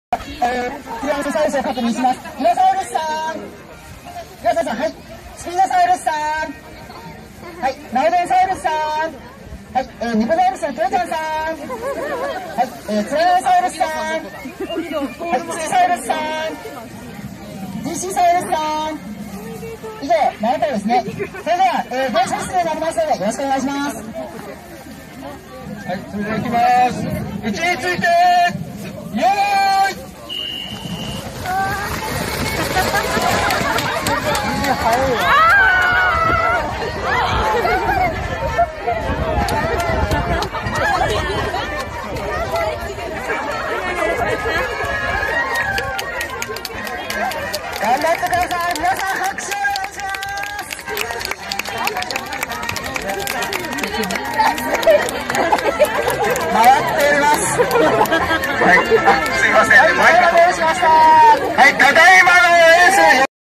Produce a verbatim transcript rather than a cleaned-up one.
えー、ティラノサウルスを確認します。ティラノサウルスさん。ティラノサウルスさん、はい。スピノサウルスさん。はい。ナウデンサウルスさん。はい。えー、ニコザウルスのトヨちゃんさん。はい。えー、ツラノサウルスさん。はい。ツイサウルスさん。ジーシー サウルスさん。以上、ななたいですね。それでは、えー、電車室になりますので、よろしくお願いします。 はい、それではいきます。位置について、よーい。 頑張ってください。皆さん拍手をお願いします。回っております。 はい、あ、すいませんね、前から